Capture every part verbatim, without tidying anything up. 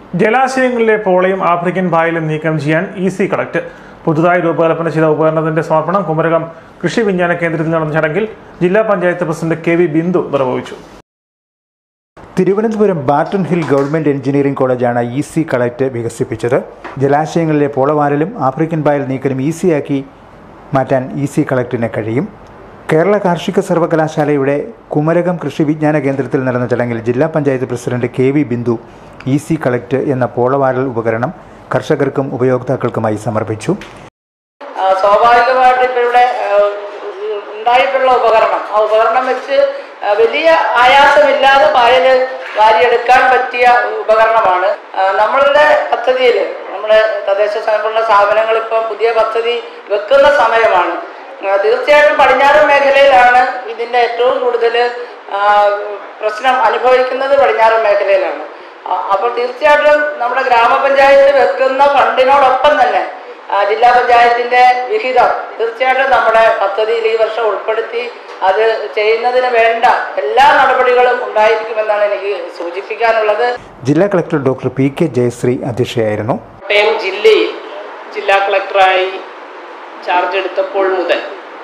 ജലാശയങ്ങളിലെ പോളയും African പായലും നീക്കം ചെയ്യാൻ easy collect പുതുതായി രൂപകൽപ്പന ചെയ്ത ഉപകരണത്തിന്റെ സമർപ്പണം കുമരകം കൃഷി വിജ്ഞാന കേന്ദ്രത്തിൽ നടന്ന ചടങ്ങിൽ ജില്ലാ panchayat president K V Bindu നിർവഹിച്ചു. Thiruvananthapuram Barton Hill government engineering കോളേജാണ് ഈസി കളക്ട് വികസിപ്പിച്ചത്. ജലാശയങ്ങളിലെ പോളവാരലും ആഫ്രിക്കൻ പായൽ നീക്കലും ഈസിയാക്കി മാറ്റാൻ ഈസി കളക്ടിന് കഴിയും. കേരള കാർഷിക സർവകലാശാലയുടെ കുമരകം കൃഷി വിജ്ഞാന കേന്ദ്രത്തിൽ നടന്ന ചടങ്ങിൽ ജില്ലാ panchayat president K V Bindu easy collect എന്ന പോളവാരൽ ഉപകരണം കർഷകർക്കും ഉപയോക്താക്കൾക്കുമായി സമർപ്പിച്ചു. സ്വാഭാവികമായിട്ട് ഇപ്പോൾ ഇവിടെ ഉണ്ടായിട്ടുള്ള ഉപകരണം ആ ഉപകരണം വെച്ച് വലിയ ആയാസമില്ലാതെ പായല് വാരിയെടുക്കാൻ പറ്റിയ ഉപകരണമാണ്. നമ്മളുടെ പദ്ധതിയിൽ നമ്മുടെ തദ്ദേശ സ്വയംഭരണ സ്ഥാപനങ്ങൾ ഇപ്പം പുതിയ പദ്ധതി വെക്കുന്ന സമയമാണ്. തീർച്ചയായിട്ടും പടിഞ്ഞാറൻ മേഖലയിലാണ് ഇതിൻ്റെ ഏറ്റവും കൂടുതൽ പ്രശ്നം അനുഭവിക്കുന്നത് പടിഞ്ഞാറൻ മേഖലയിലാണ്. അപ്പോൾ തീർച്ചയായിട്ടും നമ്മുടെ ഗ്രാമപഞ്ചായത്ത് വെക്കുന്ന ഫണ്ടിനോടൊപ്പം തന്നെ ജില്ലാ പഞ്ചായത്തിൻ്റെ വിഹിതം തീർച്ചയായിട്ടും നമ്മുടെ പദ്ധതിയിൽ ഈ വർഷം ഉൾപ്പെടുത്തി അത് ചെയ്യുന്നതിന് വേണ്ട എല്ലാ നടപടികളും ഉണ്ടായിരിക്കുമെന്നാണ് എനിക്ക് സൂചിപ്പിക്കാനുള്ളത്. ജില്ലാ collector doctor P K Jayasree അധ്യക്ഷയായിരുന്നു. കോട്ടയം ജില്ലയിൽ ജില്ലാ കളക്ടറായി ചാർജ് എടുത്തപ്പോൾ മുതൽ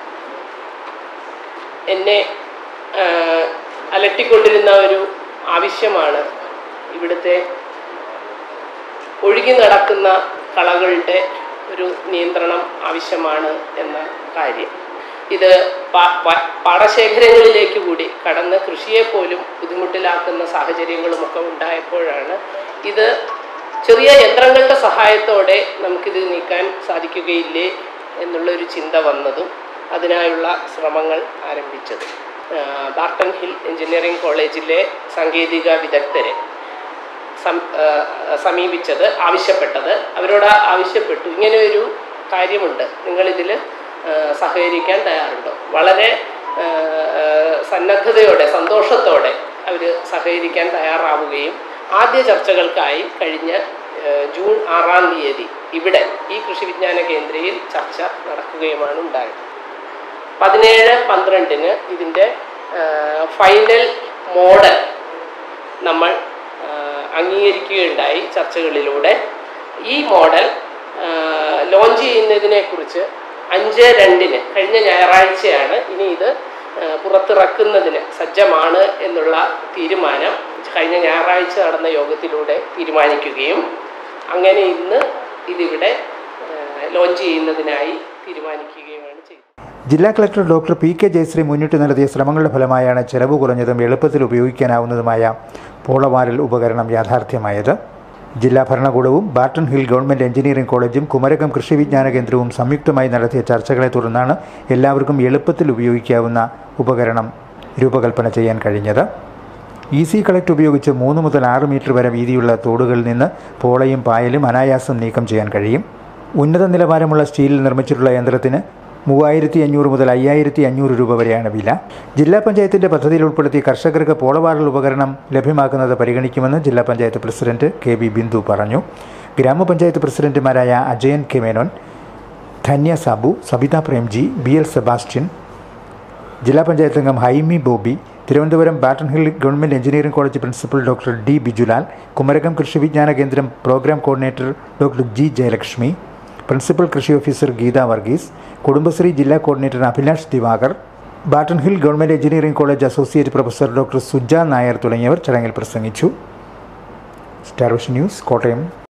എന്നെ അലട്ടിക്കൊണ്ടിരുന്ന ഒരു ആവശ്യമാണ് ഇവിടുത്തെ ഒഴുകി നടക്കുന്ന കളകളുടെ ഒരു നിയന്ത്രണം ആവശ്യമാണ് എന്ന കാര്യം. ഇത് പാടശേഖരങ്ങളിലേക്ക് കൂടി കടന്ന് കൃഷിയെ പോലും ബുദ്ധിമുട്ടിലാക്കുന്ന സാഹചര്യങ്ങളുമൊക്കെ ഉണ്ടായപ്പോഴാണ് ഇത് ചെറിയ യന്ത്രങ്ങളുടെ സഹായത്തോടെ നമുക്കിത് നീക്കാൻ സാധിക്കുകയില്ലേ എന്നുള്ളൊരു ചിന്ത വന്നതും അതിനായുള്ള ശ്രമങ്ങൾ ആരംഭിച്ചത്. ബാർട്ടൺ ഹിൽ എഞ്ചിനീയറിംഗ് കോളേജിലെ സാങ്കേതിക വിദഗ്ധരെ സമീപിച്ചത് ആവശ്യപ്പെട്ടത് അവരോട് ആവശ്യപ്പെട്ടു, ഇങ്ങനെ ഒരു കാര്യമുണ്ട്, നിങ്ങളിതിൽ സഹകരിക്കാൻ തയ്യാറുണ്ടോ? വളരെ സന്നദ്ധതയോടെ സന്തോഷത്തോടെ അവർ സഹകരിക്കാൻ തയ്യാറാവുകയും ആദ്യ ചർച്ചകൾക്കായി കഴിഞ്ഞ ജൂൺ ആറാം തീയതി ഇവിടെ ഈ കൃഷി വിജ്ഞാന കേന്ദ്രയിൽ ചർച്ച നടക്കുകയുമാണ് ഉണ്ടായത്. പതിനേഴ് പന്ത്രണ്ടിന് ഇതിൻ്റെ ഫൈനൽ മോഡൽ നമ്മൾ അംഗീകരിക്കുകയുണ്ടായി ചർച്ചകളിലൂടെ. ഈ മോഡൽ ലോഞ്ച് ചെയ്യുന്നതിനെക്കുറിച്ച് അഞ്ച് രണ്ടിന് കഴിഞ്ഞ ഞായറാഴ്ചയാണ് ഇനി ഇത് പുറത്തിറക്കുന്നതിന് സജ്ജമാണ് എന്നുള്ള തീരുമാനം കഴിഞ്ഞ ഞായറാഴ്ച നടന്ന യോഗത്തിലൂടെ തീരുമാനിക്കുകയും അങ്ങനെ ഇന്ന് ഇതിവിടെ ലോഞ്ച് ചെയ്യുന്നതിനായി തീരുമാനിക്കുകയുമാണ് ചെയ്തത്. ജില്ലാ collector doctor P K Jayasree മുന്നിട്ട് നടത്തിയ ശ്രമങ്ങളുടെ ഫലമായാണ് ചെലവ് കുറഞ്ഞതും എളുപ്പത്തിൽ ഉപയോഗിക്കാനാവുന്നതുമായ പോളവാരൽ ഉപകരണം യാഥാർത്ഥ്യമായത്. ജില്ലാ ഭരണകൂടവും ബാർട്ടൺ ഹിൽ ഗവൺമെൻറ് എഞ്ചിനീയറിംഗ് കോളേജും കുമരകം കൃഷി വിജ്ഞാന കേന്ദ്രവും സംയുക്തമായി നടത്തിയ ചർച്ചകളെ തുടർന്നാണ് എല്ലാവർക്കും എളുപ്പത്തിൽ ഉപയോഗിക്കാവുന്ന ഉപകരണം രൂപകൽപ്പന ചെയ്യാൻ കഴിഞ്ഞത്. ഈസി കളക്ട് ഉപയോഗിച്ച് മൂന്ന് മുതൽ ആറ് മീറ്റർ വരെ വീതിയുള്ള തോടുകളിൽ നിന്ന് പോളയും പായലും അനായാസം നീക്കം ചെയ്യാൻ കഴിയും. ഉന്നത നിലവാരമുള്ള സ്റ്റീലിൽ നിർമ്മിച്ചിട്ടുള്ള യന്ത്രത്തിന് മൂവായിരത്തി അഞ്ഞൂറ് മുതൽ അയ്യായിരത്തി അഞ്ഞൂറ് രൂപ വരെയാണ് വില. ജില്ലാ പഞ്ചായത്തിൻ്റെ പദ്ധതിയിൽ ഉൾപ്പെടുത്തി കർഷകർക്ക് പോളവാരൽ ഉപകരണം ലഭ്യമാക്കുന്നത് പരിഗണിക്കുമെന്ന് ജില്ലാ panchayat president K V Bindu പറഞ്ഞു. ഗ്രാമപഞ്ചായത്ത് പ്രസിഡന്റുമാരായ Ajayan K Menon, Dhanya Sabu, Sabitha Premji, B L Sebastian, ജില്ലാ പഞ്ചായത്ത് അംഗം Haimi Bobby, Thiruvananthapuram Barton Hill government engineering college principal doctor D Bijulal, Kumarakom കൃഷി വിജ്ഞാന കേന്ദ്രം program coordinator doctor G Jayalakshmi, principal കൃഷി ഓഫീസർ ഗീത വർഗീസ്, കുടുംബശ്രീ ജില്ലാ coordinator Abhilash Divakar, Barton Hill government engineering college associate professor doctor Suja Nair തുടങ്ങിയവർ ചടങ്ങിൽ പ്രസംഗിച്ചു. Star vision news, Kottayam.